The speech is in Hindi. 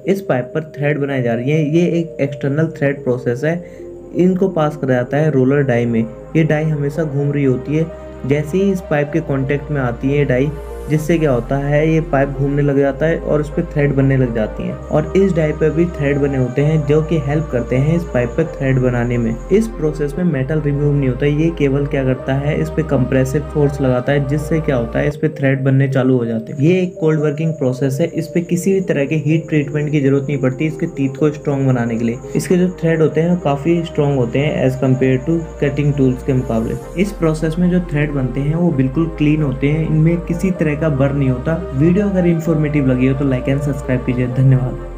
इस पाइप पर थ्रेड बनाई जा रही है। ये एक एक्सटर्नल थ्रेड प्रोसेस है। इनको पास करा जाता है रोलर डाई में। ये डाई हमेशा घूम रही होती है। जैसे ही इस पाइप के कांटेक्ट में आती है डाई, जिससे क्या होता है ये पाइप घूमने लग जाता है और उस पर थ्रेड बनने लग जाती हैं। और इस डाई पे भी थ्रेड बने होते हैं जो कि हेल्प करते हैं इस पाइप पे थ्रेड बनाने में। इस प्रोसेस में मेटल रिमूव नहीं होता, ये केवल क्या करता है इस पे कंप्रेसिव फोर्स लगाता है, जिससे क्या होता है इस पे थ्रेड बनने चालू हो जाते हैं। ये एक कोल्ड वर्किंग प्रोसेस है। इस पे किसी भी तरह के हीट ट्रीटमेंट की जरूरत नहीं पड़ती इसके टीथ को स्ट्रॉन्ग बनाने के लिए। इसके जो थ्रेड होते हैं वो काफी स्ट्रॉन्ग होते हैं as compared to cutting tools के मुकाबले। इस प्रोसेस में जो थ्रेड बनते हैं वो बिल्कुल क्लीन होते हैं, इनमें किसी तरह का बर्न नहीं होता। वीडियो अगर इन्फॉर्मेटिव लगी हो तो लाइक एंड सब्सक्राइब कीजिए। धन्यवाद।